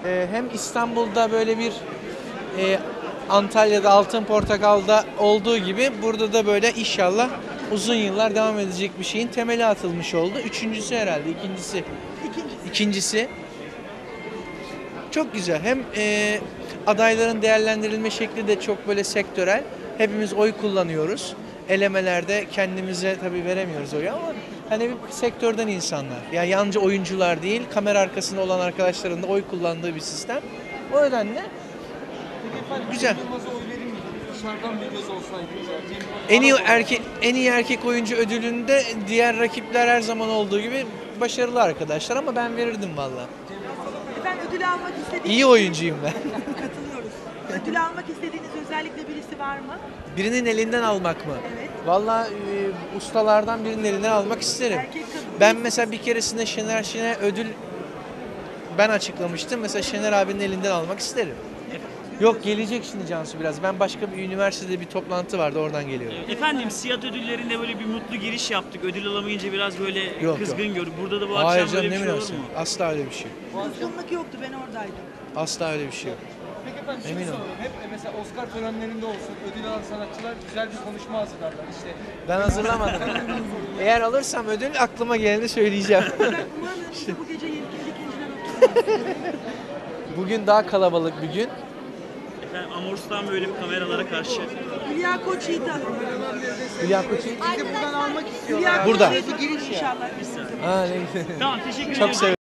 Hem İstanbul'da böyle bir Antalya'da Altın Portakal'da olduğu gibi burada da böyle inşallah uzun yıllar devam edecek bir şeyin temeli atılmış oldu. Üçüncüsü herhalde, ikincisi. Çok güzel. Hem adayların değerlendirilme şekli de çok böyle sektörel. Hepimiz oy kullanıyoruz. Elemelerde kendimize tabii veremiyoruz oyu ama hani bir sektörden insanlar. Yani yalnızca oyuncular değil, kamera arkasında olan arkadaşların da oy kullandığı bir sistem. O nedenle güzel. Dışarıdan bir göz olsaydı. En iyi erkek oyuncu ödülünde diğer rakipler her zaman olduğu gibi başarılı arkadaşlar ama ben verirdim valla. Efendim ödül almak istediğiniz... İyi oyuncuyum ben. Katılıyoruz. Ödül almak istediğiniz özellikle birisi var mı? Birinin elinden almak mı? Evet. Valla ustalardan birinin elinden almak isterim. Erkek, kadın Ben mesela bir keresinde Şener Şen'e ödül ben açıklamıştım. Mesela Şener abinin elinden almak isterim. Yok gelecek şimdi Cansu biraz. Ben başka bir üniversitede bir toplantı vardı oradan geliyorum. Efendim Siyah ödüllerinde böyle bir mutlu giriş yaptık. Ödül alamayınca biraz böyle Yok, kızgın gördük. Burada da bu Hayır akşam canım böyle ne bir şey olur mu? münasebet. Asla öyle bir şey. Kızgınlık yoktu, ben oradaydım. Asla öyle bir şey yok. Peki efendim şunu Eminim. soralım. Hep mesela Oscar törenlerinde olsun ödül alan sanatçılar güzel bir konuşma hazırlarlar. İşte Ben hazırlamadım. Eğer alırsam ödül aklıma geleni söyleyeceğim. Ben umarım size bu gece ikinciden oturmaz. Bugün daha kalabalık bir gün. Efendim Amors'tan böyle bir kameralara karşı. Hülya Koçyiğit'i alın. Hülya Koçyiğit. Buradan almak istiyorlar. Burada. Hülya Koçyiğit'i inşallah. Ha, ne güzel. Tamam teşekkür ederim. Çok sevindim.